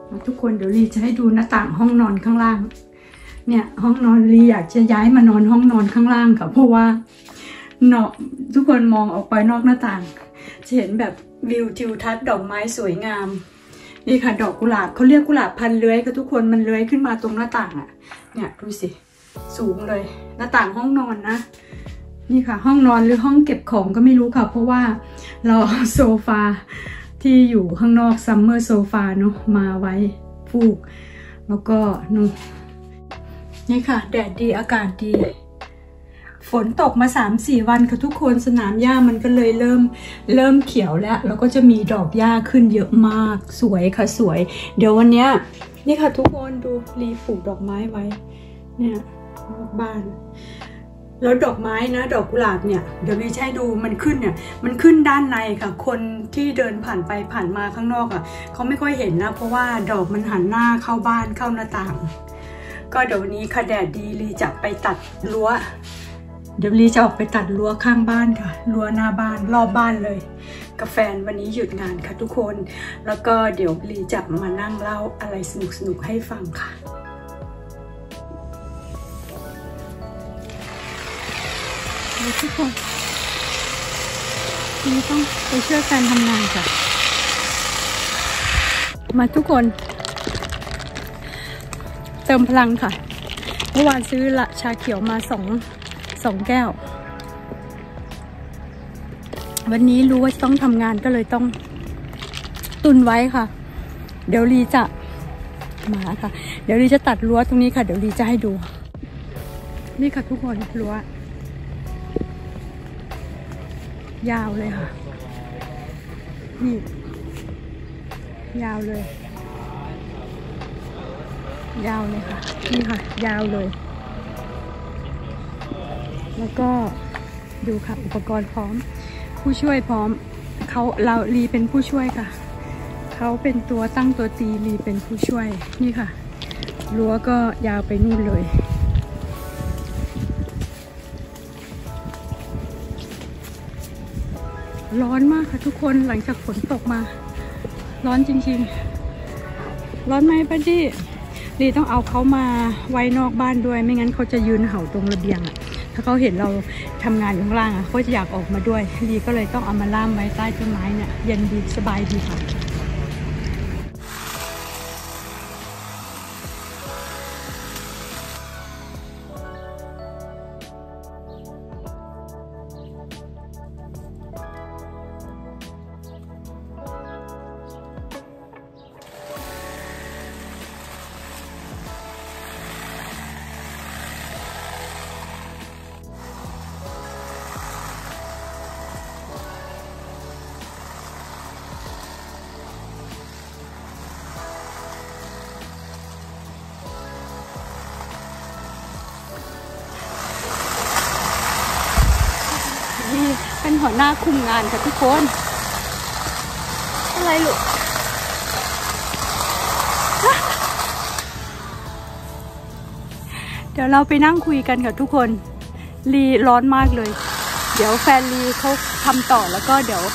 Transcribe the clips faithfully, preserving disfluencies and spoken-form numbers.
ทุกคนเดี๋ยวลีจะให้ดูหน้าต่างห้องนอนข้างล่างเนี่ยห้องนอนลีอยากจะย้ายมานอนห้องนอนข้างล่างค่ะเพราะว่าเนาะทุกคนมองออกไปนอกหน้าต่างจะเห็นแบบวิวทิวทัศน์ดอกไม้สวยงามนี่ค่ะดอกกุหลาบเขาเรียกกุหลาบพันเลื้อยค่ะทุกคนมันเลื้อยขึ้นมาตรงหน้าต่างอ่ะเนี่ยดูสิสูงเลยหน้าต่างห้องนอนนะนี่ค่ะห้องนอนหรือห้องเก็บของก็ไม่รู้ค่ะเพราะว่าเราเอาโซฟาที่อยู่ข้างนอกซัมเมอร์โซฟาเนาะมาไว้ฟูกแล้วก็นู่นนี่ค่ะแดดดีอากาศดีฝนตกมา สามสี่ วันค่ะทุกคนสนามหญ้ามันก็เลยเริ่มเริ่มเขียวแล้วแล้วก็จะมีดอกหญ้าขึ้นเยอะมากสวยค่ะสวยเดี๋ยววันนี้นี่ค่ะทุกคนดูลีปลูกดอกไม้ไว้เนี่ยนอกบ้านแล้วดอกไม้นะดอกกุหลาบเนี่ยเดี๋ยวลีจะให้ดูมันขึ้นเนี่ยมันขึ้นด้านในค่ะคนที่เดินผ่านไปผ่านมาข้างนอกอ่ะเขาไม่ค่อยเห็นนะเพราะว่าดอกมันหันหน้าเข้าบ้านเข้าหน้าต่างก็เดี๋ยวนี้ค่ะแดดดีลีจะไปตัดรั้วเดี๋ยวลีจะออกไปตัดรั้วข้างบ้านค่ะรั้วหน้าบ้านรอบบ้านเลยกับแฟนวันนี้หยุดงานค่ะทุกคนแล้วก็เดี๋ยวลีจะมานั่งเล่าอะไรสนุกๆให้ฟังค่ะทุกคนทีนี้ต้องไปช่วยแฟนทำงานค่ะมาทุกคนเติมพลังค่ะเมื่อวานซื้อละชาเขียวมาสองสองแก้ววันนี้รู้ว่าต้องทำงานก็เลยต้องตุนไว้ค่ะเดี๋ยวลีจะมาค่ะเดี๋ยวลีจะตัดรั้วตรงนี้ค่ะเดี๋ยวลีจะให้ดูนี่ค่ะทุกคนรั้วยาวเลยค่ะนี่ยาวเลยยาวเลยค่ะนี่ค่ะยาวเลยแล้วก็ดูค่ะอุปกรณ์พร้อมผู้ช่วยพร้อมเขาเราลีเป็นผู้ช่วยค่ะเขาเป็นตัวตั้งตัวตีลีเป็นผู้ช่วยนี่ค่ะรั้วก็ยาวไปนู่นเลยร้อนมากค่ะทุกคนหลังจากฝนตกมาร้อนจริงๆร้อนไหมป้าจี้ลีต้องเอาเขามาไว้นอกบ้านด้วยไม่งั้นเขาจะยืนเห่าตรงระเบียงอ่ะถ้าเขาเห็นเราทำงานอยู่ข้างล่างอ่ะเขาจะอยากออกมาด้วยลีก็เลยต้องเอามาล่ามไว้ใต้ต้นไม้เนี่ยเย็นดีสบายดีค่ะเป็นหัวหน้าคุมงานค่ะทุกคนอะไรลูกเดี๋ยวเราไปนั่งคุยกันค่ะทุกคนลีร้อนมากเลยเดี๋ยวแฟนลีเขาทำต่อแล้วก็เดี๋ยว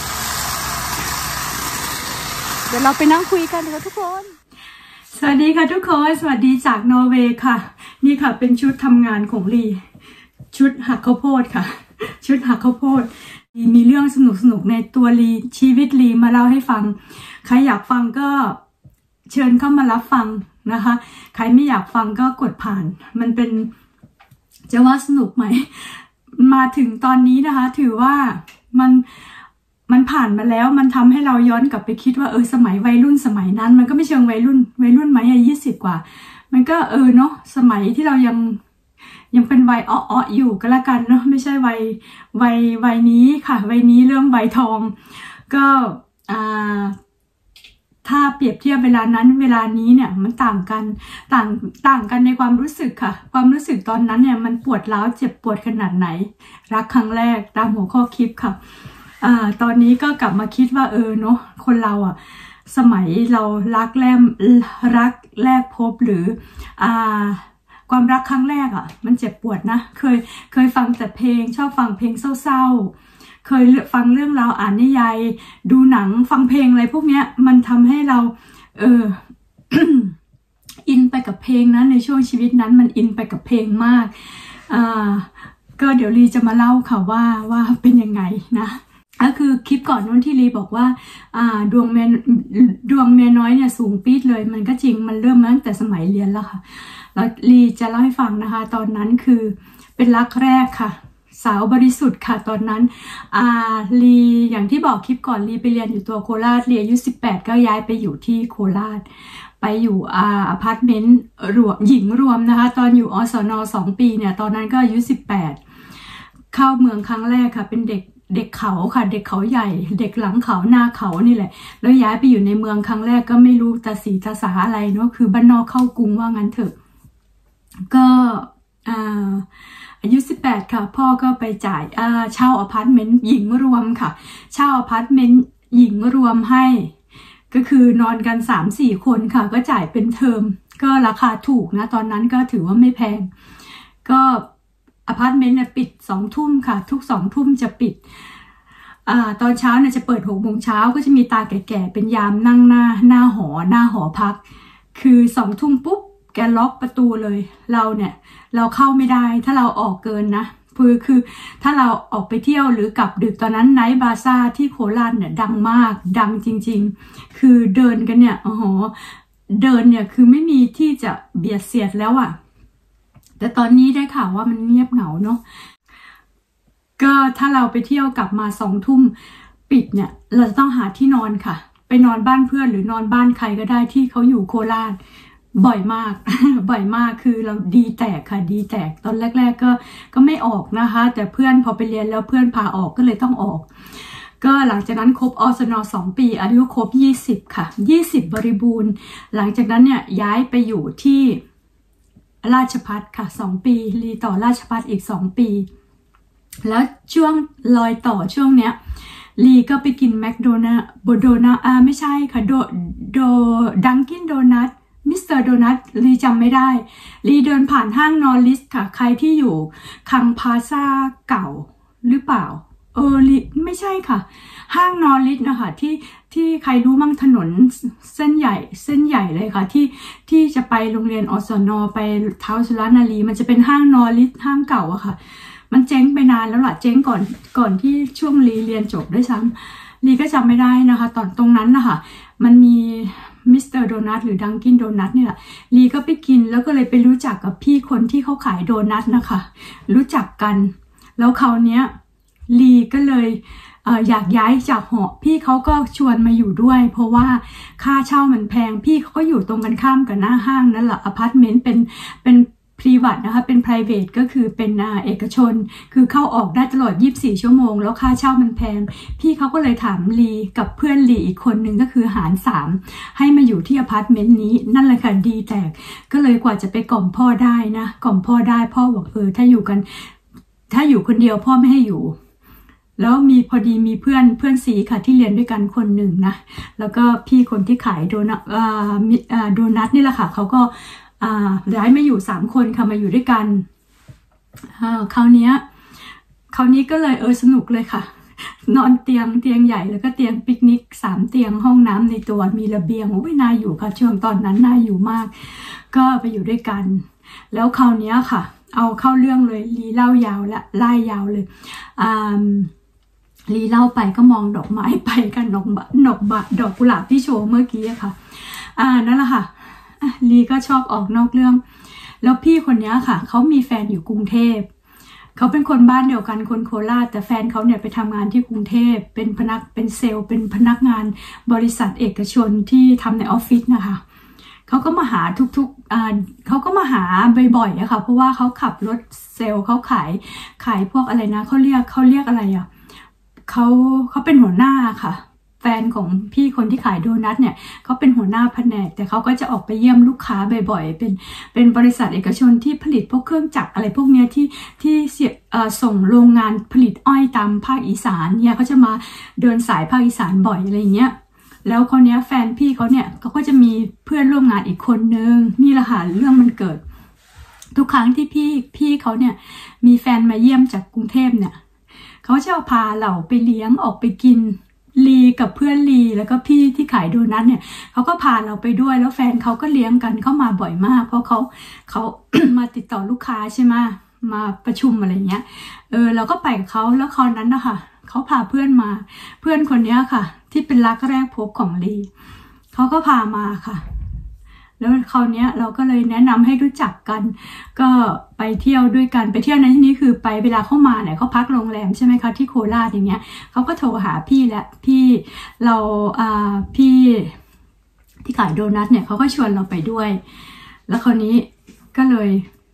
เดี๋ยวเราไปนั่งคุยกันค่ะทุกคนสวัสดีค่ะทุกคนสวัสดีจากนอร์เวย์ค่ะนี่ค่ะเป็นชุดทำงานของลีชุดหักข้าวโพดค่ะชุดหักข้าวโพดมีเรื่องสนุกสนุกในตัวลีชีวิตลีมาเล่าให้ฟังใครอยากฟังก็เชิญเข้ามารับฟังนะคะใครไม่อยากฟังก็กดผ่านมันเป็นจะว่าสนุกไหมมาถึงตอนนี้นะคะถือว่ามันมันผ่านมาแล้วมันทำให้เราย้อนกลับไปคิดว่าเออสมัยวัยรุ่นสมัยนั้นมันก็ไม่เชิงวัยรุ่นวัยรุ่นไหมอายุยี่สิบกว่ามันก็เออเนาะสมัยที่เรายังยังเป็นวัยอ้อๆอยู่ก็แล้วกันเนาะไม่ใช่วัยวัยวัยนี้ค่ะวัยนี้เริ่มวัยทองก็อ่าถ้าเปรียบเทียบเวลานั้นเวลานี้เนี่ยมันต่างกันต่างต่างกันในความรู้สึกค่ะความรู้สึกตอนนั้นเนี่ยมันปวดร้าวเจ็บปวดขนาดไหนรักครั้งแรกตามหัวข้อคลิปค่ะอ่าตอนนี้ก็กลับมาคิดว่าเออเนาะคนเราอ่ะสมัยเรารักแรกรักแรกพบหรืออ่าความรักครั้งแรกอ่ะมันเจ็บปวดนะเคยเคยฟังแต่เพลงชอบฟังเพลงเศร้าๆเคยฟังเรื่องราวอ่านนิยายดูหนังฟังเพลงอะไรพวกเนี้ยมันทำให้เราเออกับเพลงนะในช่วงชีวิตนั้นมันอินไปกับเพลงมากอ่าก็เดี๋ยวลีจะมาเล่าค่ะว่าว่าเป็นยังไงนะก็คือคลิปก่อนนู้นที่ลีบอกว่าอ่าดวงเมียดวงเมียน้อยเนี่ยสูงปี๊ดเลยมันก็จริงมันเริ่มมาตั้งแต่สมัยเรียนแล้วค่ะแล้วลีจะเล่าให้ฟังนะคะตอนนั้นคือเป็นรักแรกค่ะสาวบริสุทธิ์ค่ะตอนนั้นอ่าลีอย่างที่บอกคลิปก่อนลีไปเรียนอยู่ตัวโคราชลีอายุสิบแปดก็ย้ายไปอยู่ที่โคราชไปอยู่อ่าอพาร์ตเมนต์รวมหญิงรวมนะคะตอนอยู่อสนสองปีเนี่ยตอนนั้นก็อายุสิบแปดเข้าเมืองครั้งแรกค่ะเป็นเด็กเด็กเขาค่ะเด็กเขาใหญ่เด็กหลังเขาหน้าเขานี่แหละแล้วย้ายไปอยู่ในเมืองครั้งแรกก็ไม่รู้ตาสีตาสาอะไรเนาะคือบ้านนอกเข้ากรุงว่างั้นเถอะก็อ่าอายุสิบแปดค่ะพ่อก็ไปจ่ายอ่าเช่าอพาร์ตเมนต์หญิงรวมค่ะเช่าอพาร์ตเมนต์หญิงรวมให้ก็คือนอนกัน สามสี่ คนค่ะก็จ่ายเป็นเทอมก็ราคาถูกนะตอนนั้นก็ถือว่าไม่แพงก็อพาร์ตเมนต์เนี่ยปิดสองทุ่มค่ะทุกสองทุ่มจะปิดอ่าตอนเช้าเนี่ยจะเปิดหกโมงเช้าก็จะมีตาแก่ๆเป็นยามนั่งหน้าหน้าหอหน้าหอพักคือสองทุ่มปุ๊บแกล็อกประตูเลยเราเนี่ยเราเข้าไม่ได้ถ้าเราออกเกินนะคือคือถ้าเราออกไปเที่ยวหรือกลับดึกตอนนั้นไนท์บาซ่าที่โคราชเนี่ยดังมากดังจริงๆคือเดินกันเนี่ยโอ้โหเดินเนี่ยคือไม่มีที่จะเบียดเสียดแล้วอ่ะแต่ตอนนี้ได้ข่าวว่ามันเงียบเหงาเนาะก็ถ้าเราไปเที่ยวกลับมาสองทุ่มปิดเนี่ยเราจะต้องหาที่นอนค่ะไปนอนบ้านเพื่อนหรือนอนบ้านใครก็ได้ที่เขาอยู่โคราชบ่อยมาก บ่อยมากคือเราดีแตกค่ะดีแตกตอนแรกๆก็ก็ไม่ออกนะคะแต่เพื่อนพอไปเรียนแล้วเพื่อนพาออกก็เลยต้องออกก็หลังจากนั้นครบอสนสองปีอายุครบยี่สิบค่ะยี่สิบบริบูรณ์หลังจากนั้นเนี่ยย้ายไปอยู่ที่ราชภัฏค่ะสองปีรีต่อราชภัฏอีกสองปีแล้วช่วงรอยต่อช่วงเนี้ยลีก็ไปกินแมคโดนัลด์โบโดนัลอ่าไม่ใช่ค่ะโดโดดังกินโดนัทมิสเตอร์โดนัทลีจำไม่ได้ลีเดินผ่านห้างนอริสค่ะใครที่อยู่คังพาซาเก่าหรือเปล่าเออลีไม่ใช่ค่ะห้างนอริสนะคะที่ที่ใครรู้มั่งถนนเส้นใหญ่เส้นใหญ่เลยค่ะที่ที่จะไปโรงเรียนอสนไปเท้าสุรนารีมันจะเป็นห้างนอริสห้างเก่าอะค่ะมันเจ๊งไปนานแล้วล่ะเจ๊งก่อนก่อนที่ช่วงลีเรียนจบด้วยซ้ำลีก็จำไม่ได้นะคะตอนตรงนั้นนะคะมันมีมิสเตอร์โดนัทหรือดังกินโดนัทเนี่ยลีก็ไปกินแล้วก็เลยไปรู้จักกับพี่คนที่เขาขายโดนัทนะคะรู้จักกันแล้วคราวเนี้ยลีก็เลยเอ่ออยากย้ายจากหอพี่เขาก็ชวนมาอยู่ด้วยเพราะว่าค่าเช่ามันแพงพี่เขาก็อยู่ตรงกันข้ามกับหน้าห้างนั่นแหละอพาร์ตเมนต์เป็นเป็นพรีเวทนะคะเป็น private ก็คือเป็นเอกชนคือเข้าออกได้ตลอดยี่สิบสี่ชั่วโมงแล้วค่าเช่ามันแพงพี่เขาก็เลยถามลีกับเพื่อนลีอีกคนนึงก็คือหารสามให้มาอยู่ที่อพาร์ตเมนต์นี้นั่นแหละค่ะดีแตกก็เลยกว่าจะไปกล่อมพ่อได้นะกล่อมพ่อได้พ่อบอกเออถ้าอยู่กันถ้าอยู่คนเดียวพ่อไม่ให้อยู่แล้วมีพอดีมีเพื่อนเพื่อนสีค่ะที่เรียนด้วยกันคนหนึ่งนะแล้วก็พี่คนที่ขายโดนัทโดนัทนี่แหละค่ะเขาก็ย้ายมาอยู่สามคนค่ะมาอยู่ด้วยกันคราวนี้คราวนี้ก็เลยเออสนุกเลยค่ะนอนเตียงเตียงใหญ่แล้วก็เตียงปิกนิกสามเตียงห้องน้ำในตัวมีระเบียงโอ้ยน่าอยู่ค่ะช่วงตอนนั้นน่าอยู่มากก็ไปอยู่ด้วยกันแล้วคราวนี้ค่ะเอาเข้าเรื่องเลยลีเล่ายาวและไล่ยาวเลยลีเล่าไปก็มองดอกไม้ไปกันดอกดอกดอกกุหลาบที่โชว์เมื่อกี้ค่ะอ่านั่นแหละค่ะลีก็ชอบออกนอกเรื่องแล้วพี่คนนี้ค่ะเขามีแฟนอยู่กรุงเทพเขาเป็นคนบ้านเดียวกันคนโคราชแต่แฟนเขาเนี่ยไปทำงานที่กรุงเทพเป็นพนักเป็นเซลล์เป็นพนักงานบริษัทเอกชนที่ทำในออฟฟิศนะคะเขาก็มาหาทุกๆอ่าเขาก็มาหาบ่อยๆอะค่ะเพราะว่าเขาขับรถเซลล์เขาขายขายพวกอะไรนะเขาเรียกเขาเรียกอะไรอะเขาเขาเป็นหัวหน้าค่ะแฟนของพี่คนที่ขายโดนัทเนี่ยเขาเป็นหัวหน้าแผนกแต่เขาก็จะออกไปเยี่ยมลูกค้าบ่อยๆเป็นเป็นบริษัทเอกชนที่ผลิตพวกเครื่องจักรอะไรพวกเนี้ยที่ที่เสียเอ่อส่งโรงงานผลิตอ้อยตามภาคอีสานเนี่ยเขาจะมาเดินสายภาคอีสานบ่อยอะไรเงี้ยแล้วคนเนี้ยแฟนพี่เขาเนี่ยเขาก็จะมีเพื่อนร่วมงานอีกคนนึงนี่แหละค่ะเรื่องมันเกิดทุกครั้งที่พี่พี่เขาเนี่ยมีแฟนมาเยี่ยมจากกรุงเทพเนี่ยเขาจะเอาพาเราไปเลี้ยงออกไปกินลีกับเพื่อนลีแล้วก็พี่ที่ขายโดนัทเนี่ยเขาก็พาเราไปด้วยแล้วแฟนเขาก็เลี้ยงกันเข้ามาบ่อยมากเพราะเขาเขา มาติดต่อลูกค้าใช่ไหมมาประชุมอะไรเงี้ยเออเราก็ไปกับเขาแล้วคราวนั้นนะคะเขาพาเพื่อนมาเพื่อนคนนี้ค่ะที่เป็นรักแรกพบของลีเขาก็พามาค่ะแล้วคราวนี้เราก็เลยแนะนำให้รู้จักกันก็ไปเที่ยวด้วยกันไปเที่ยวในที่นี้คือไปเวลาเข้ามาเนี่ยเขาพักโรงแรมใช่ไหมคะที่โคราชอย่างเงี้ยเขาก็โทรหาพี่และพี่เราอ่าพี่ที่ขายโดนัทเนี่ยเขาก็ชวนเราไปด้วยแล้วคราวนี้ก็เลย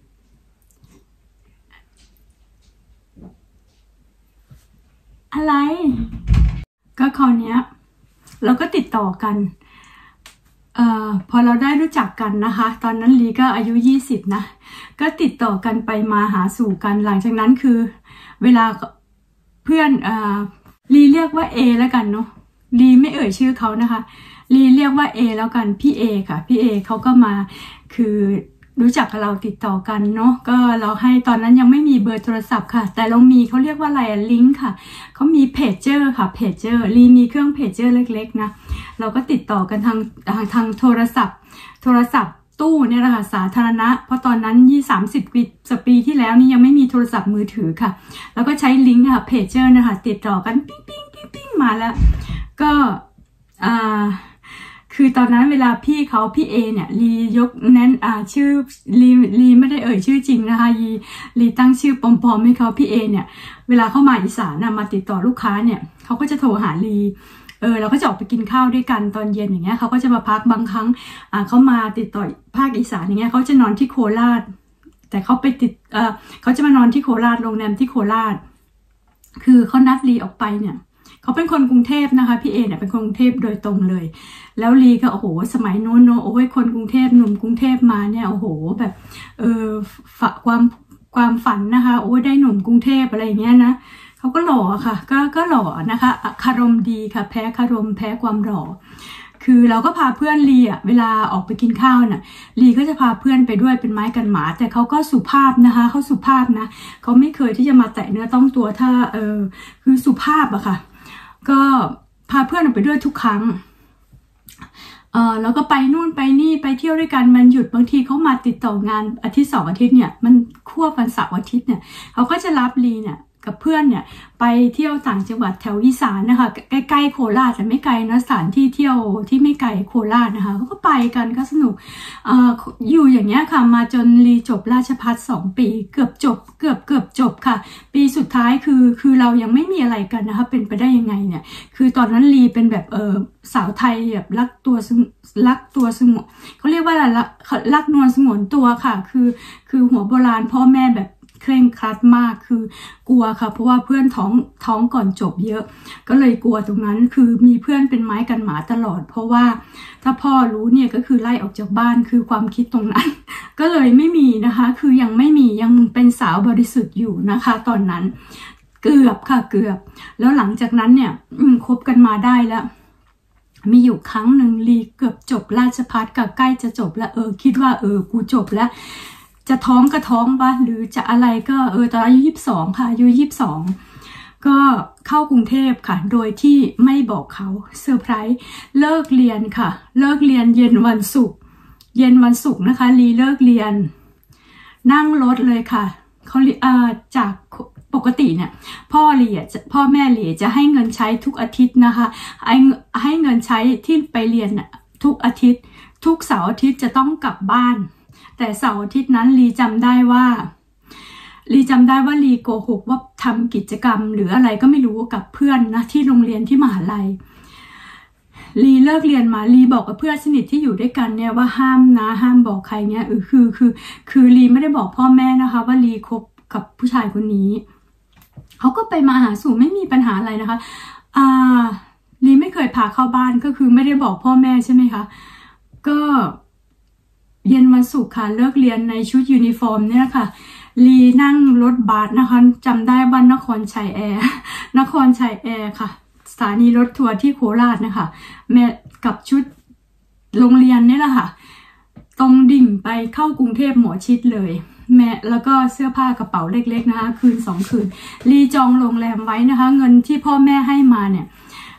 อะไรก็คราวนี้เราก็ติดต่อกันเอ่อพอเราได้รู้จักกันนะคะตอนนั้นลีก็อายุยี่สิบนะก็ติดต่อกันไปมาหาสู่กันหลังจากนั้นคือเวลาเพื่อนเอ่อลีเรียกว่าเอแล้วกันเนาะลีไม่เอ่ยชื่อเขานะคะลีเรียกว่าเอแล้วกันพี่เอค่ะพี่เอเขาก็มาคือรู้จักกับเราติดต่อกันเนาะก็เราให้ตอนนั้นยังไม่มีเบอร์โทรศัพท์ค่ะแต่เรามีเขาเรียกว่าอะไรอะลิงก์ค่ะเขามีเพจเจอร์ค่ะเพจเจอร์ลีมีเครื่องเพจเจอร์เล็กๆนะเราก็ติดต่อกันทางทางทางโทรศัพท์โทรศัพท์ตู้เนี่ยแหละค่ะสาธารณะเพราะตอนนั้นยี่สามสิบปีปีที่แล้วนี่ยังไม่มีโทรศัพท์มือถือค่ะแล้วก็ใช้ลิงก์ค่ะเพจเจอร์นะคะติดต่อกันปิ๊งปิ๊งปิ๊งปิ๊งมาแล้วก็อ่าคือตอนนั้นเวลาพี่เขาพี่เอเนี่ยลียกแน้นอ่าชื่อลีลีไม่ได้เอ่ยชื่อจริงนะคะลีลีตั้งชื่อปลอมๆให้เขาพี่เอเนี่ยเวลาเข้ามาอีสานนะมาติดต่อลูกค้าเนี่ยเขาก็จะโทรหาลีเออเราก็จะออกไปกินข้าวด้วยกันตอนเย็นอย่างเงี้ยเขาก็จะมาพักบางครั้งอ่าเขามาติดต่อภาคอีสานอย่างเงี้ยเขาจะนอนที่โคราชแต่เขาไปติดเออเขาจะมานอนที่โคราชโรงแรมที่โคราชคือเขานัดลีออกไปเนี่ยเขาเป็นคนกรุงเทพนะคะพี่เอเนี่ยเป็นคนกรุงเทพโดยตรงเลยแล้วลีก็โอ้โหสมัยนู้นเนอะโอ้ยคนกรุงเทพหนุ่มกรุงเทพมาเนี่ยโอ้โหแบบเออฝะความความฝันนะคะโอ้ยได้หนุ่มกรุงเทพอะไรอย่างเงี้ยนะเขาก็หล่อค่ะก็ก็หล่อนะคะคารมดีค่ะแพ้คารมแพ้ความหล่อคือเราก็พาเพื่อนลีอ่ะเวลาออกไปกินข้าวน่ะลีก็จะพาเพื่อนไปด้วยเป็นไม้กันหมาแต่เขาก็สุภาพนะคะเขาสุภาพนะเขาไม่เคยที่จะมาแตะเนื้อต้องตัวถ้าเออคือสุภาพอะค่ะก็พาเพื่อนออกไปด้วยทุกครั้งเออแล้วก็ไปนู่นไปนี่ไปเที่ยวด้วยกันมันหยุดบางทีเขามาติดต่องานอาทิตย์สองอาทิตย์เนี่ยมันควบวันเสาร์อาทิตย์เนี่ยเขาก็จะรับลีเนี่ยกับเพื่อนเนี่ยไปเที่ยวต่างจังหวัดแถวอีสานนะคะใกล้ๆโคราชแต่ไม่ไกลนะสถานที่เที่ยวที่ไม่ไกลโคราชนะคะเขาก็ไปกันก็สนุกเอ่ออยู่อย่างเงี้ยค่ะมาจนลีจบราชภัฏสองปีเกือบจบเกือบเกือบจบค่ะปีสุดท้ายคือคือเรายังไม่มีอะไรกันนะคะเป็นไปได้ยังไงเนี่ยคือตอนนั้นลีเป็นแบบเออสาวไทยแบบรักตัวรักตัวสงวนเขาเรียกว่าอะไรรักรักนวลสงวนตัวค่ะคือคือหัวโบราณพ่อแม่แบบเคร่งครัดมากคือกลัวค่ะเพราะว่าเพื่อนท้องท้องก่อนจบเยอะก็เลยกลัวตรงนั้นคือมีเพื่อนเป็นไม้กันหมาตลอดเพราะว่าถ้าพ่อรู้เนี่ยก็คือไล่ออกจากบ้านคือความคิดตรงนั้น ก็เลยไม่มีนะคะคือยังไม่มียังเป็นสาวบริสุทธิ์อยู่นะคะตอนนั้นเกือบค่ะเกือบแล้วหลังจากนั้นเนี่ยคบกันมาได้แล้วมีอยู่ครั้งหนึ่งลีเกือบจบราชภัฏกับใกล้จะจบแล้วเออคิดว่าเออกูจบแล้วจะท้องก็ท้องปะหรือจะอะไรก็เออตอนอายุยี่สิบสองค่ะอายุยี่สิบสองก็เข้ากรุงเทพค่ะโดยที่ไม่บอกเขาเซอร์ไพรส์เลิกเรียนค่ะเลิกเรียนเย็นวันศุกร์เย็นวันศุกร์นะคะลีเลิกเรียนนั่งรถเลยค่ะเขาเอ่อจากปกติเนี่ยพ่อลีอ่ะพ่อแม่ลีจะให้เงินใช้ทุกอาทิตย์นะคะให้ให้เงินใช้ที่ไปเรียนทุกอาทิตย์ทุกเสาร์อาทิตย์จะต้องกลับบ้านแต่เสาร์อาทิตย์นั้นลีจำได้ว่าลีจำได้ว่าลีโกหกว่าทำกิจกรรมหรืออะไรก็ไม่รู้กับเพื่อนนะที่โรงเรียนที่มหาลัยลีเลิกเรียนมาลีบอกกับเพื่อนสนิทที่อยู่ด้วยกันเนี่ยว่าห้ามนะห้ามบอกใครเนี่ยเออคือคือคือลีไม่ได้บอกพ่อแม่นะคะว่าลีคบกับผู้ชายคนนี้เขาก็ไปมาหาสู่ไม่มีปัญหาอะไรนะคะอ่าลีไม่เคยพาเข้าบ้านก็คือไม่ได้บอกพ่อแม่ใช่ไหมคะก็เย็นวันศุกร์ค่ะเลิกเรียนในชุดยูนิฟอร์มเนี่ยค่ะลีนั่งรถบัสนะคะจำได้ว่านครชัยแอร์นครชัยแอร์ค่ะสถานีรถทัวร์ที่โคราชนะคะแม่กับชุดโรงเรียนนี่แหละค่ะตรงดิ่งไปเข้ากรุงเทพหมอชิดเลยแม่แล้วก็เสื้อผ้ากระเป๋าเล็กๆนะคะคืนสองคืนลีจองโรงแรมไว้นะคะเงินที่พ่อแม่ให้มาเนี่ย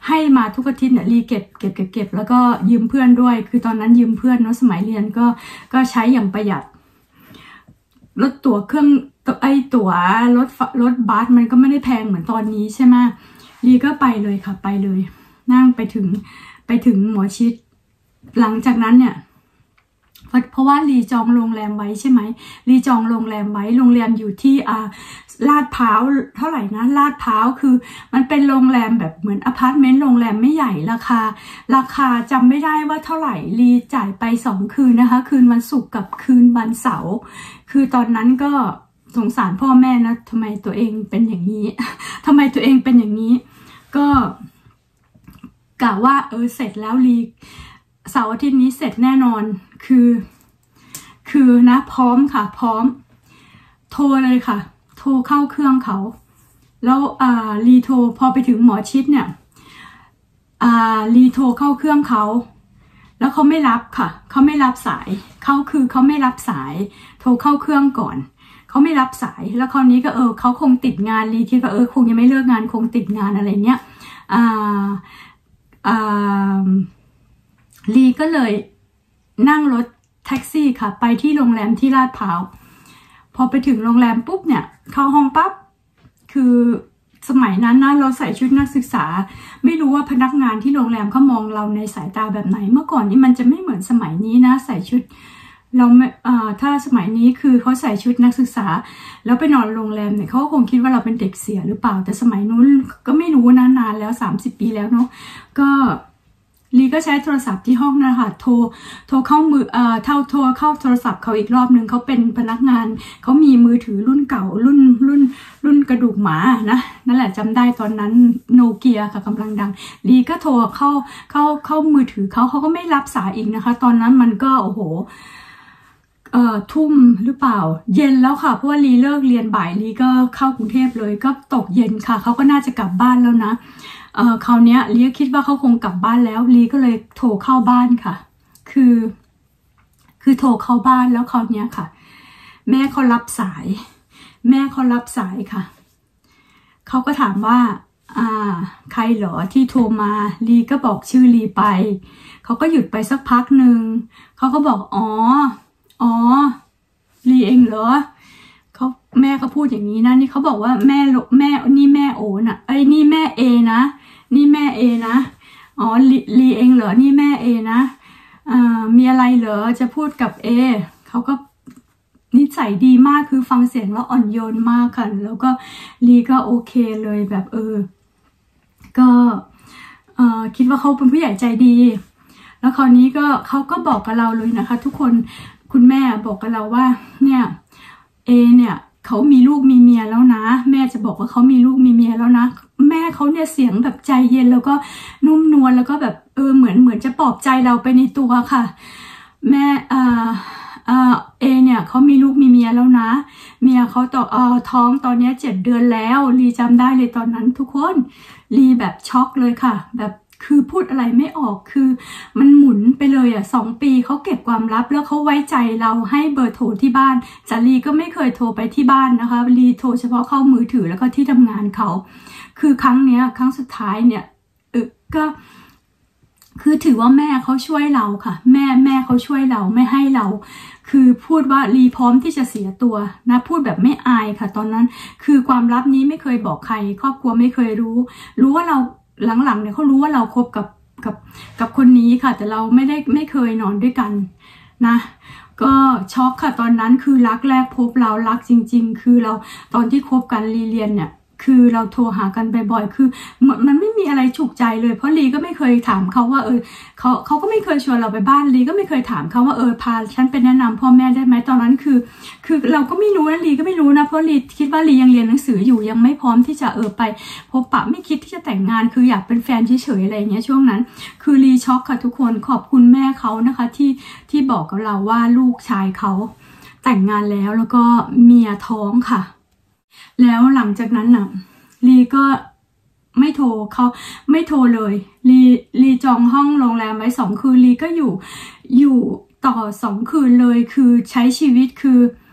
ให้มาทุกอาทิตย์เนี่ยลีเก็บเก็บเก็บเก็บแล้วก็ยืมเพื่อนด้วยคือตอนนั้นยืมเพื่อนเนาะสมัยเรียนก็ก็ใช้อย่างประหยัดรถตั๋วเครื่องไอตั๋วรถรถบัสมันก็ไม่ได้แพงเหมือนตอนนี้ใช่ไหมลีก็ไปเลยค่ะไปเลยนั่งไปถึงไปถึงหมอชิดหลังจากนั้นเนี่ยเพราะว่าลีจองโรงแรมไว้ใช่ไหมลีจองโรงแรมไว้โรงแรมอยู่ที่อ่าลาดพร้าวเท่าไหร่นะลาดพร้าวคือมันเป็นโรงแรมแบบเหมือนอพาร์ตเมนต์โรงแรมไม่ใหญ่ราคาราคาจำไม่ได้ว่าเท่าไหร่ลีจ่ายไปสองคืนนะคะคืนวันศุกร์กับคืนวันเสาร์คือตอนนั้นก็สงสารพ่อแม่นะทำไมตัวเองเป็นอย่างนี้ ทำไมตัวเองเป็นอย่างนี้ก็กะว่าเออเสร็จแล้วลีเสาร์อาทิตย์นี้เสร็จแน่นอนคือคือนะพร้อมค่ะพร้อมโทรเลยค่ะโทรเข้าเครื่องเขาแล้วอ่าลีโทรพอไปถึงหมอชิดเนี่ยอ่าลีโทรเข้าเครื่องเขาแล้วเขาไม่รับค่ะเขาไม่รับสายเขาคือเขาไม่รับสายโทรเข้าเครื่องก่อนเขาไม่รับสายแล้วคราวนี้ก็เออเขาคงติดงานลีคิดว่าเออคงยังไม่เลิกงานคงติดงานอะไรเนี้ยอ่าอ่าลีก็เลยนั่งรถแท็กซี่ค่ะไปที่โรงแรมที่ลาดพร้าวพอไปถึงโรงแรมปุ๊บเนี่ยเข้าห้องปั๊บคือสมัยนั้นนะเราใส่ชุดนักศึกษาไม่รู้ว่าพนักงานที่โรงแรมเขามองเราในสายตาแบบไหนเมื่อก่อนนี้มันจะไม่เหมือนสมัยนี้นะใส่ชุดเราไม่อ่าถ้าสมัยนี้คือเขาใส่ชุดนักศึกษาแล้วไปนอนโรงแรมเนี่ยเขาคงคิดว่าเราเป็นเด็กเสียหรือเปล่าแต่สมัยนู้นก็ไม่รู้นะนานแล้วสามสิบปีแล้วเนาะก็ลีก็ใช้โทรศัพท์ที่ห้องนะคะโทรโทรเข้ามือเอ่อเท่าโทรเข้าโทรศัพท์เขาอีกรอบนึงเขาเป็นพนักงานเขามีมือถือรุ่นเก่ารุ่นรุ่นรุ่นกระดูกหมานะนั่นแหละจำได้ตอนนั้นโนเกียค่ะกำลังดังลีก็โทรเข้าเข้าเข้ามือถือเขาเขาก็ไม่รับสายอีกนะคะตอนนั้นมันก็โอ้โหเอ่อทุ่มหรือเปล่าเย็นแล้วค่ะเพราะว่าลีเลิกเรียนบ่ายลีก็เข้ากรุงเทพเลยก็ตกเย็นค่ะเขาก็น่าจะกลับบ้านแล้วนะเอ่อคราวเนี้ยลีคิดว่าเขาคงกลับบ้านแล้วลีก็เลยโทรเข้าบ้านค่ะคือคือโทรเข้าบ้านแล้วคราวเนี้ยค่ะแม่เขารับสายแม่เขารับสายค่ะเขาก็ถามว่าอ่าใครเหรอที่โทรมาลีก็บอกชื่อลีไปเขาก็หยุดไปสักพักหนึ่งเขาก็บอกอ๋ออ๋อลีเองเหรอเขาแม่ก็พูดอย่างนี้นะนี่เขาบอกว่าแม่แม่นี่แม่โอน่ะไอ้นี่แม่เอนะนี่แม่เอนะอ๋อลีลีเองเหรอนี่แม่เอนะอ่ามีอะไรเหรอจะพูดกับเอเขาก็นิสัยดีมากคือฟังเสียงแล้วอ่อนโยนมากค่ะแล้วก็ลีก็โอเคเลยแบบเออก็เอ่อคิดว่าเขาเป็นผู้ใหญ่ใจดีแล้วคราวนี้ก็เขาก็บอกกับเราเลยนะคะทุกคนคุณแม่บอกกับเราว่าเนี่ยเอเนี่ยเขามีลูกมีเมียแล้วนะแม่จะบอกว่าเขามีลูกมีเมียแล้วนะแม่เขาเนี่ยเสียงแบบใจเย็นแล้วก็นุ่มนวลแล้วก็แบบเออเหมือนเหมือนจะปลอบใจเราไปในตัวค่ะแม่อ่าอ่าเอเนี่ยเขามีลูกมีเมียแล้วนะเมียเขาต่อเอ่อท้องตอนนี้เจ็ดเดือนแล้วลีจำได้เลยตอนนั้นทุกคนลีแบบช็อกเลยค่ะแบบคือพูดอะไรไม่ออกคือมันหมุนไปเลยอ่ะสองปีเขาเก็บความลับแล้วเขาไว้ใจเราให้เบอร์โทรที่บ้านจาลีก็ไม่เคยโทรไปที่บ้านนะคะลีโทรเฉพาะเข้ามือถือแล้วก็ที่ทำงานเขาคือครั้งเนี้ยครั้งสุดท้ายเนี่ยเออก็คือถือว่าแม่เขาช่วยเราค่ะแม่แม่เขาช่วยเราไม่ให้เราคือพูดว่าลีพร้อมที่จะเสียตัวนะพูดแบบไม่อายค่ะตอนนั้นคือความลับนี้ไม่เคยบอกใครครอบครัวไม่เคยรู้รู้ว่าเราหลังๆเนี่ยเขารู้ว่าเราคบกับกับกับคนนี้ค่ะแต่เราไม่ได้ไม่เคยนอนด้วยกันนะก็ช็อกค่ะตอนนั้นคือรักแรกพบเรารักจริงๆคือเราตอนที่คบกันลีเรียนเนี่ยคือเราโทรหากันบ่อยๆคือมันไม่มีอะไรฉุกใจเลยเพราะลีก็ไม่เคยถามเขาว่าเออเขาเขาก็ไม่เคยชวนเราไปบ้านลีก็ไม่เคยถามเขาว่าเออพาฉันไปแนะนำพ่อแม่ได้ไหมตอนนั้นคือคือเราก็ไม่รู้นะลีก็ไม่รู้นะเพราะลีคิดว่าลียังเรียนหนังสืออยู่ยังไม่พร้อมที่จะเออไปพบปะไม่คิดที่จะแต่งงานคืออยากเป็นแฟนเฉยๆอะไรเงี้ยช่วงนั้นคือลีช็อกค่ะทุกคนขอบคุณแม่เขานะคะที่ที่บอกกับเราว่าลูกชายเขาแต่งงานแล้วแล้วก็เมียท้องค่ะแล้วหลังจากนั้นน่ะลีก็ไม่โทรเขาไม่โทรเลยลีลีจองห้องโรงแรมไว้สองคืนลีก็อยู่อยู่ต่อสองคืนเลยคือใช้ชีวิตคือ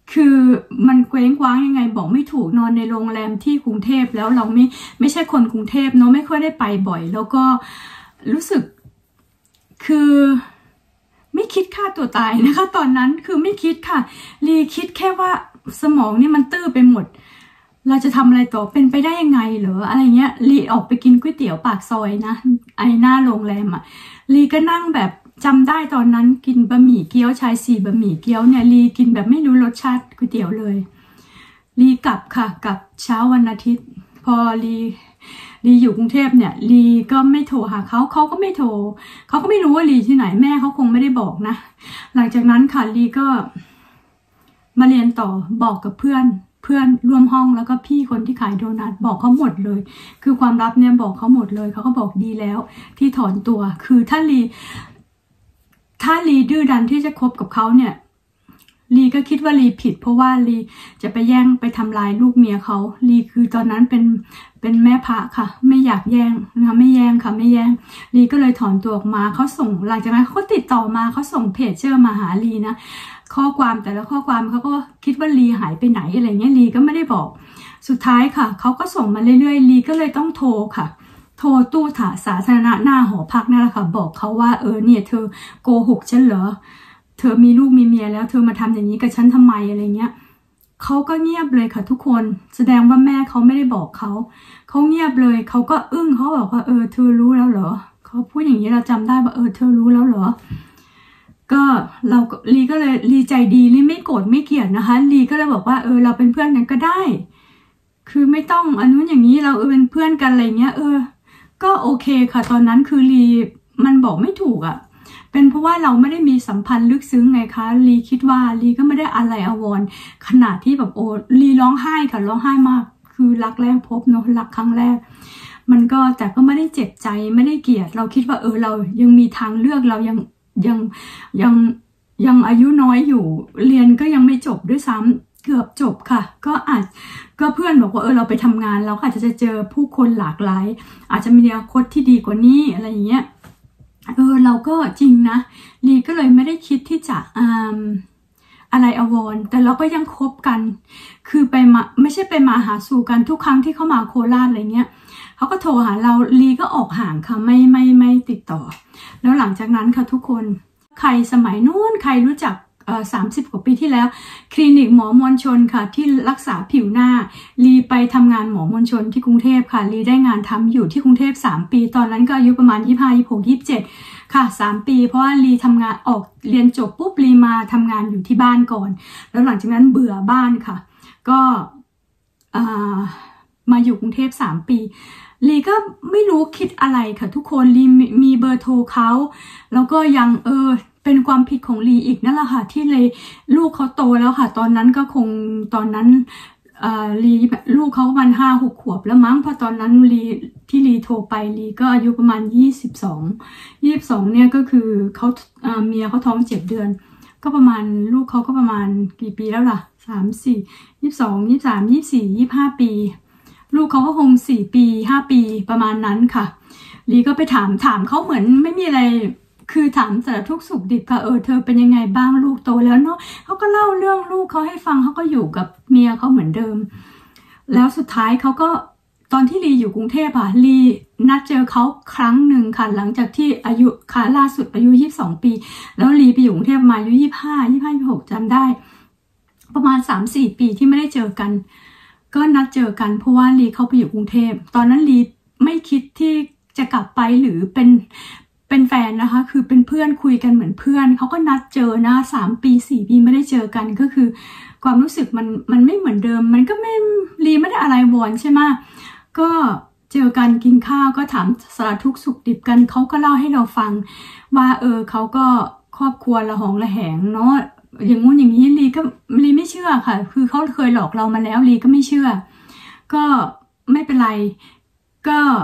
คือมันเคว้งคว้างยังไงบอกไม่ถูกนอนในโรงแรมที่กรุงเทพแล้วเราไม่ไม่ใช่คนกรุงเทพเนาะไม่ค่อยได้ไปบ่อยแล้วก็รู้สึกคือไม่คิดฆ่าตัวตายนะคะตอนนั้นคือไม่คิดค่ะลีคิดแค่ว่าสมองนี่มันตื้อไปหมดเราจะทำอะไรต่อเป็นไปได้ยังไงเหรออะไรเงี้ยลีออกไปกินก๋วยเตี๋ยวปากซอยนะไอหน้าโรงแรมอะลีก็นั่งแบบจำได้ตอนนั้นกินบะหมี่เกี๊ยวชายสี่บะหมี่เกี๊ยวเนี่ยลีกินแบบไม่รู้รสชาติก๋วยเตี๋ยวเลยลีกลับค่ะกลับเช้าวันอาทิตย์พอลีลีอยู่กรุงเทพเนี่ยลีก็ไม่โทรหาเขาเขาก็ไม่โทรเขาก็ไม่รู้ว่าลีที่ไหนแม่เขาคงไม่ได้บอกนะหลังจากนั้นค่ะลีก็มาเรียนต่อบอกกับเพื่อนเพื่อนร่วมห้องแล้วก็พี่คนที่ขายโดนัทบอกเขาหมดเลยคือความลับเนี่ยบอกเขาหมดเลยเขาก็บอกดีแล้วที่ถอนตัวคือถ้าลีถ้าลีดื้อดันที่จะคบกับเขาเนี่ยลีก็คิดว่าลีผิดเพราะว่าลีจะไปแย่งไปทำลายลูกเมียเขาลีคือตอนนั้นเป็นเป็นแม่พระค่ะไม่อยากแย่งนะคะไม่แย่งค่ะไม่แย่งลีก็เลยถอนตัวออกมาเขาส่งหลังจากนั้นเขาติดต่อมาเขาส่งเพจเชื่อมาหาลีนะข้อความแต่ละข้อความเขาก็คิดว่าลีหายไปไหนอะไรเงี้ยลีก็ไม่ได้บอกสุดท้ายค่ะเขาก็ส่งมาเรื่อยๆลีก็เลยต้องโทรค่ะโทรตู้ถาสาธารณะหน้าหอพักนั่นแหละค่ะบอกเขาว่าเออเนี่ยเธอโกหกฉันเหรอเธอมีลูกมีเมียแล้วเธอมาทำอย่างนี้กับฉันทำไมอะไรเงี้ยเขาก็เงียบเลยค่ะทุกคนแสดงว่าแม่เขาไม่ได้บอกเขาเขาเงียบเลยเขาก็อึ้งเขาบอกว่าเออเธอรู้แล้วเหรอเขาพูดอย่างนี้เราจำได้ว่าเออเธอรู้แล้วเหรอก็เราลีก็เลยลีใจดีลีไม่โกรธไม่เกลียดนะคะลีก็เลยบอกว่าเออเราเป็นเพื่อนกันก็ได้คือไม่ต้องอันนู้นอย่างนี้เราเออเป็นเพื่อนกันอะไรเงี้ยเออก็โอเคค่ะตอนนั้นคือลีมันบอกไม่ถูกอ่ะเป็นเพราะว่าเราไม่ได้มีสัมพันธ์ลึกซึ้งไงคะลีคิดว่าลีก็ไม่ได้อะไรอาวรณ์ขนาดที่แบบโอ้ลีร้องไห้ค่ะร้องไห้มากคือรักแรกพบเนาะรักครั้งแรกมันก็แต่ก็ไม่ได้เจ็บใจไม่ได้เกลียดเราคิดว่าเออเรายังมีทางเลือกเรายังยังยังยังอายุน้อยอยู่เรียนก็ยังไม่จบด้วยซ้ำเกือบจบค่ะก็อาจก็เพื่อนบอกว่าเออเราไปทำงานเราอาจจะเจอผู้คนหลากหลายอาจจะมีอนาคตที่ดีกว่านี้อะไรอย่างเงี้ยเออเราก็จริงนะลีก็เลยไม่ได้คิดที่จะอ่าอะไรอวรแต่เราก็ยังคบกันคือไปมาไม่ใช่ไปมาหาสู่กันทุกครั้งที่เข้ามาโคราชอะไรเงี้ยเขาก็โทรหาเราลีก็ออกห่างค่ะไม่ไม่ไม่ติดต่อแล้วหลังจากนั้นค่ะทุกคนใครสมัยนู้นใครรู้จักเอ่อสามสิบกว่าปีที่แล้วคลินิกหมอมวลชนค่ะที่รักษาผิวหน้าลีไปทำงานหมอมวลชนที่กรุงเทพค่ะลีได้งานทำอยู่ที่กรุงเทพสามปีตอนนั้นก็อายุประมาณยี่สิบห้า ยี่สิบหก ยี่สิบเจ็ดค่ะสามปีเพราะว่าลีทำงานออกเรียนจบปุ๊บลีมาทำงานอยู่ที่บ้านก่อนแล้วหลังจากนั้นเบื่อบ้านค่ะก็อ่ามาอยู่กรุงเทพสามปีลีก็ไม่รู้คิดอะไรค่ะทุกคนลีมีเบอร์โทรเขาแล้วก็ยังเออเป็นความผิดของลีอีกนั่นแหละค่ะที่เลยลูกเขาโตแล้วค่ะตอนนั้นก็คงตอนนั้นลีลูกเขาประมาณห้าหกขวบแล้วมั้งเพราะตอนนั้นลีที่ลีโทรไปลีก็อายุประมาณยี่สิบสองยี่สิบสองเนี่ยก็คือเขาเมียเขาท้องเจ็ดเดือนก็ประมาณลูกเขาก็ประมาณกี่ปีแล้วล่ะสามสี่ยี่สิบสองยี่สิบสามยี่สิบสี่ยี่สิบห้าปีลูกเขาก็คงสี่ปีห้าปีประมาณนั้นค่ะลีก็ไปถามถามเขาเหมือนไม่มีอะไรคือถามสารทุกข์สุขดิบค่ะเออเธอเป็นยังไงบ้างลูกโตแล้วเนาะเขาก็เล่าเรื่องลูกเขาให้ฟังเขาก็อยู่กับเมียเขาเหมือนเดิมแล้วสุดท้ายเขาก็ตอนที่ลีอยู่กรุงเทพอะลีนัดเจอเขาครั้งหนึ่งค่ะหลังจากที่อายุค่ะล่าสุดอายุยี่สิบสองปีแล้วลีไปอยู่กรุงเทพมาอายุยี่สิบห้า ยี่สิบห้า ยี่สิบหกจำได้ประมาณ สามสี่ ปีที่ไม่ได้เจอกันก็นัดเจอกันเพราะว่าลีเขาไปอยู่กรุงเทพตอนนั้นลีไม่คิดที่จะกลับไปหรือเป็นเป็นแฟนนะคะคือเป็นเพื่อนคุยกันเหมือนเพื่อนเขาก็นัดเจอนะสามปีสี่ปีไม่ได้เจอกันก็คือความรู้สึกมันมันไม่เหมือนเดิมมันก็ไม่ลีไม่ได้อะไรวอนใช่ไหมก็เจอกันกินข้าวก็ถามสารทุกข์สุขดิบกันเขาก็เล่าให้เราฟังว่าเออเขาก็ครอบครัวละหองละแหงเนาะอย่างงู้นอย่างนี้ลีก็ลีไม่เชื่อค่ะคือเขาเคยหลอกเรามาแล้วลีก็ไม่เชื่อก็ไม่เป็นไรก็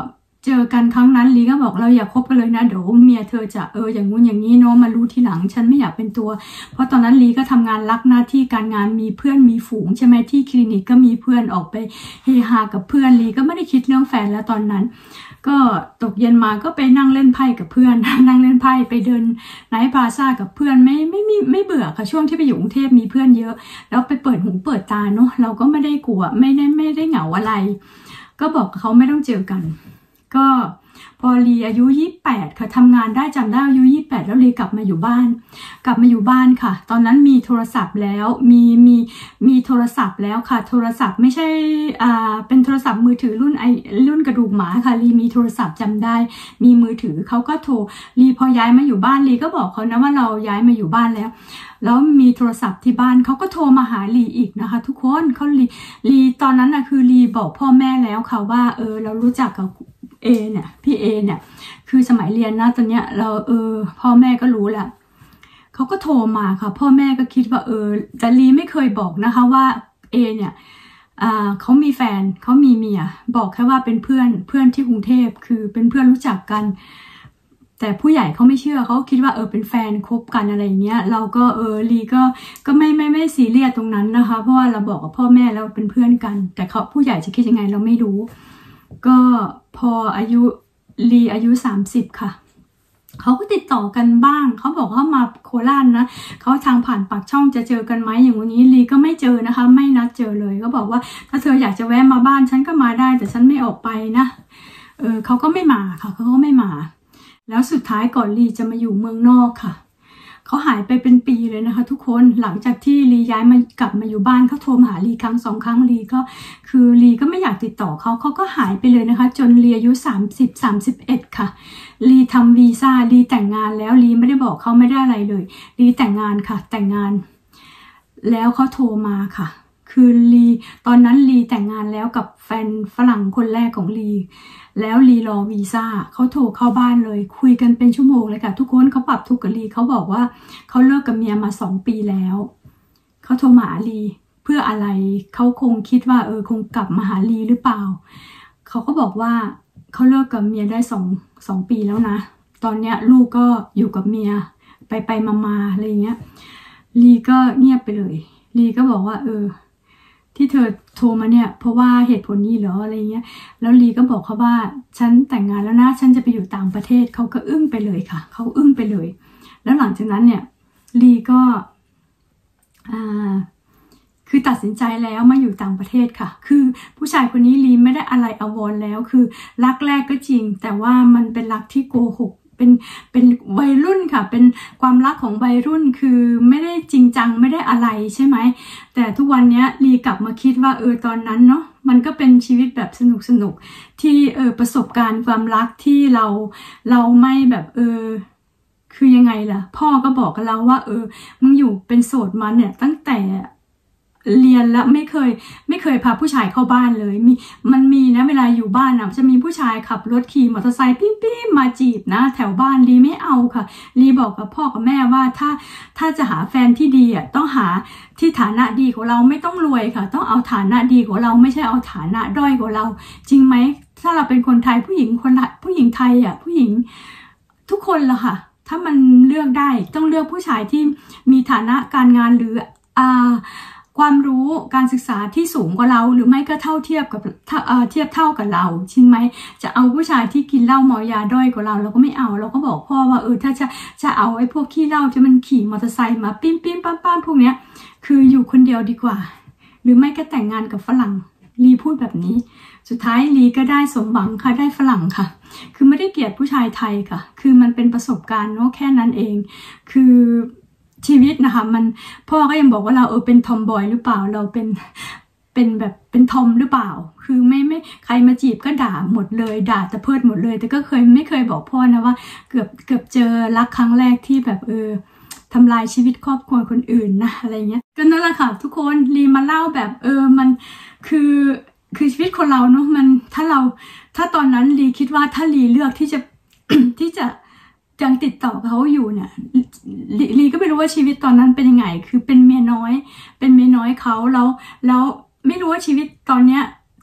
เจอกันครั้งนั้นลีก็บอกเราอย่าคบกันเลยนะเดี๋ยวเมียเธอจะเอออย่างงู้นอย่างนี้เนาะมารู้ทีหลังฉันไม่อยากเป็นตัวเพราะตอนนั้นลีก็ทำงานรักหน้าที่การงานมีเพื่อนมีฝูงใช่ไหมที่คลินิกก็มีเพื่อนออกไปเฮฮากับเพื่อนลีก็ไม่ได้คิดเรื่องแฟนแล้วตอนนั้นก็ตกเย็นมาก็ไปนั่งเล่นไพ่กับเพื่อนนั่งเล่นไพ่ไปเดินไนท์พลาซ่ากับเพื่อนไม่ไม่ไม่ไม่เบื่อค่ะช่วงที่ไปอยู่กรุงเทพมีเพื่อนเยอะแล้วไปเปิดหูเปิดตาเนาะเราก็ไม่ได้กลัวไม่ได้ไม่ได้เหงาอะไรก็บอกเขาไม่ต้องเจอกันก็พอลีอายุยี่สิบแปดค่ะทำงานได้จำได้อายุยี่สิบแปดแล้วลีกลับมาอยู่บ้านกลับมาอยู่บ้านค่ะตอนนั้นมีโทรศัพท์แล้วมีมีมีโทรศัพท์แล้วค่ะโทรศัพท์ไม่ใช่อ่าเป็นโทรศัพท์มือถือรุ่นไอรุ่นกระดูกหมาค่ะลีมีโทรศัพท์จำได้มีมือถือเขาก็โทรลีพอย้ายมาอยู่บ้านลีก็บอกเขานะว่าเราย้ายมาอยู่บ้านแล้วแล้วมีโทรศัพท์ที่บ้านเขาก็โทรมาหาลีอีกนะคะทุกคนเขาลีลีตอนนั้นนะคือลีบอกพ่อแม่แล้วค่ะว่าเออเรารู้จักกับเอเนี่ยพี่เอเนี่ยคือสมัยเรียนนะตอนเนี้ยเราเออพ่อแม่ก็รู้แหละเขาก็โทรมาค่ะพ่อแม่ก็คิดว่าเออแต่ลีไม่เคยบอกนะคะว่าเอเนี่ยอ่าเขามีแฟนเขามีเมียบอกแค่ว่าเป็นเพื่อนเพื่อนที่กรุงเทพคือเป็นเพื่อนรู้จักกันแต่ผู้ใหญ่เขาไม่เชื่อเขาคิดว่าเออเป็นแฟนคบกันอะไรเงี้ยเราก็เออลีก็ก็ไม่ไม่ไม่ซีเรียสตรงนั้นนะคะเพราะว่าเราบอกกับพ่อแม่แล้วเป็นเพื่อนกันแต่เขาผู้ใหญ่จะคิดยังไงเราไม่รู้ก็พออายุลีอายุสามสิบค่ะเขาก็ติดต่อกันบ้างเขาบอกว่ามาโคราชนะเขาทางผ่านปากช่องจะเจอกันไหมอย่างวันนี้ลีก็ไม่เจอนะคะไม่นัดเจอเลยก็บอกว่าถ้าเธออยากจะแวะมาบ้านฉันก็มาได้แต่ฉันไม่ออกไปนะเออเขาก็ไม่มาค่ะเขาก็ไม่มาแล้วสุดท้ายก่อนลีจะมาอยู่เมืองนอกค่ะเขาหายไปเป็นปีเลยนะคะทุกคนหลังจากที่ลีย้ายมากลับมาอยู่บ้านเขาโทรมาหาลีครั้งสองครั้งลีก็คือลีก็ไม่อยากติดต่อเขาเขาก็หายไปเลยนะคะจนลีอายุสามสิบ สามสิบเอ็ดค่ะลีทำวีซ่าลีแต่งงานแล้วลีไม่ได้บอกเขาไม่ได้อะไรเลยลีแต่งงานค่ะแต่งงานแล้วเขาโทรมาค่ะคือลีตอนนั้นลีแต่งงานแล้วกับแฟนฝรั่งคนแรกของลีแล้วลีรอวีซ่าเขาโทรเข้าบ้านเลยคุยกันเป็นชั่วโมงเลยค่ะทุกคนเขาปรับทุกข์กับลีเขาบอกว่าเขาเลิกกับเมียมาสองปีแล้วเขาโทรมาหาลีเพื่ออะไรเขาคงคิดว่าเออคงกลับมาหาลีหรือเปล่าเขาก็บอกว่าเขาเลิกกับเมียได้สองสองปีแล้วนะตอนเนี้ยลูกก็อยู่กับเมียไปไปมามาอะไรเงี้ยลีก็เงียบไปเลยลีก็บอกว่าเออที่เธอโทรมาเนี่ยเพราะว่าเหตุผลนี้เหรออะไรเงี้ยแล้วลีก็บอกเขาว่าฉันแต่งงานแล้วนะฉันจะไปอยู่ต่างประเทศเขาก็อึ้งไปเลยค่ะเขาอึ้งไปเลยแล้วหลังจากนั้นเนี่ยลีก็อ่าคือตัดสินใจแล้วมาอยู่ต่างประเทศค่ะคือผู้ชายคนนี้ลีไม่ได้อะไรอาวรณ์แล้วคือรักแรกก็จริงแต่ว่ามันเป็นรักที่โกหกเป็นเป็นวัยรุ่นค่ะเป็นความรักของวัยรุ่นคือไม่ได้จริงจังไม่ได้อะไรใช่ไหมแต่ทุกวันนี้ลีกลับมาคิดว่าเออตอนนั้นเนาะมันก็เป็นชีวิตแบบสนุกสนุกที่เออประสบการณ์ความรักที่เราเราไม่แบบเออคือยังไงล่ะพ่อก็บอกกับเราว่าเออมึงอยู่เป็นโสดมาเนี่ยตั้งแต่เรียนแล้วไม่เคยไม่เคยพาผู้ชายเข้าบ้านเลยมีมันมีนะเวลาอยู่บ้านนะจะมีผู้ชายขับรถขี่มอเตอร์ไซค์ปิ๊มๆมาจีบนะแถวบ้านลีไม่เอาค่ะลีบอกกับพ่อกับแม่ว่าถ้าถ้าจะหาแฟนที่ดีอ่ะต้องหาที่ฐานะดีของเราไม่ต้องรวยค่ะต้องเอาฐานะดีของเราไม่ใช่เอาฐานะด้อยของเราจริงไหมถ้าเราเป็นคนไทยผู้หญิงคนผู้หญิงไทยอ่ะผู้หญิงทุกคนละค่ะถ้ามันเลือกได้ต้องเลือกผู้ชายที่มีฐานะการงานหรืออ่าความรู้การศึกษาที่สูงกว่าเราหรือไม่ก็เท่าเทียบกับเทียบเท่ากับเราจริงไหมจะเอาผู้ชายที่กินเหล้าเมายาด้อยกว่าเราเราก็ไม่เอาเราก็บอกพ่อว่าเออถ้าจะจะเอาไอ้พวกขี้เหล้าที่มันขี่มอเตอร์ไซค์มาปิ้มปิ้มปั้มปั้มพวกเนี้ยคืออยู่คนเดียวดีกว่าหรือไม่ก็แต่งงานกับฝรั่งลีพูดแบบนี้สุดท้ายลีก็ได้สมหวังค่ะได้ฝรั่งค่ะคือไม่ได้เกลียดผู้ชายไทยค่ะคือมันเป็นประสบการณ์เนาะแค่นั้นเองคือชีวิตนะคะมันพ่อก็ยังบอกว่าเราเออเป็นทอมบอยหรือเปล่าเราเป็นเป็นแบบเป็นทอมหรือเปล่าคือไม่ไม่ใครมาจีบก็ด่าหมดเลยด่าตะเพิดหมดเลยแต่ก็เคยไม่เคยบอกพ่อนะว่าเกือบเกือบเจอรักครั้งแรกที่แบบเออทำลายชีวิตครอบครัวคนอื่นนะอะไรเงี้ยก็นั่นแหละค่ะทุกคนลีมาเล่าแบบเออมันคือคือชีวิตคนเราเนาะมันถ้าเราถ้าตอนนั้นลีคิดว่าถ้าลีเลือกที่จะ ที่จะยังติดต่อเขาอยู่เนี่ยลีก็ไม่รู้ว่าชีวิตตอนนั้นเป็นยังไงคือเป็นเมียน้อยเป็นเมียน้อยเขาแล้วแล้วไม่รู้ว่าชีวิตตอนเนี้ย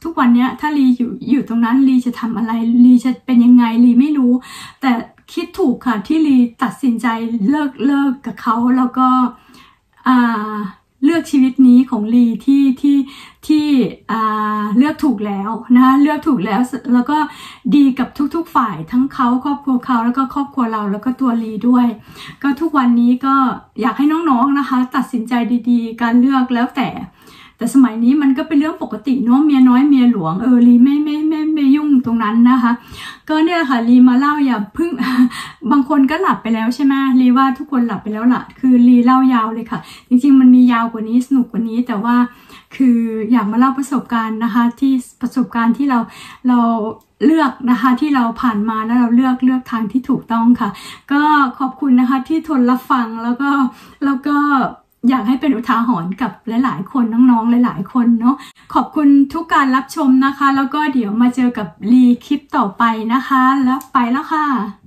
ทุกวันนี้ถ้าลีอยู่อยู่ตรงนั้นลีจะทำอะไรลีจะเป็นยังไงลีไม่รู้แต่คิดถูกค่ะที่ลีตัดสินใจเลิกเลิกกับเขาแล้วก็อ่าเลือกชีวิตนี้ของลีที่ที่ที่อ่าเลือกถูกแล้วนะเลือกถูกแล้วแล้วก็ดีกับทุกๆฝ่ายทั้งเขาครอบครัวเขาแล้วก็ครอบครัวเราแล้วก็ตัวลีด้วยก็ทุกวันนี้ก็อยากให้น้องๆนะคะตัดสินใจดีๆการเลือกแล้วแต่แต่สมัยนี้มันก็เป็นเรื่องปกติเนาะเมียน้อยเมียหลวงเออลีไม่ไม่ไม่ไม่ยุ่งตรงนั้นนะคะก็เนี่ยค่ะลีมาเล่าอย่าพึ่ง บางคนก็หลับไปแล้วใช่ไหมลีว่าทุกคนหลับไปแล้วล่ะคือลีเล่ายาวเลยค่ะจริงๆมันมียาวกว่านี้สนุกกว่านี้แต่ว่าคืออยากมาเล่าประสบการณ์นะคะที่ประสบการณ์ที่เราเราเลือกนะคะที่เราผ่านมาแล้วเราเลือกเลือกทางที่ถูกต้องค่ะก็ขอบคุณนะคะที่ทนรับฟังแล้วก็แล้วก็อยากให้เป็นอุทาหรณ์กับหลายๆคนน้องๆหลายๆคนเนาะขอบคุณทุกการรับชมนะคะแล้วก็เดี๋ยวมาเจอกับลีคลิปต่อไปนะคะแล้วไปแล้วค่ะ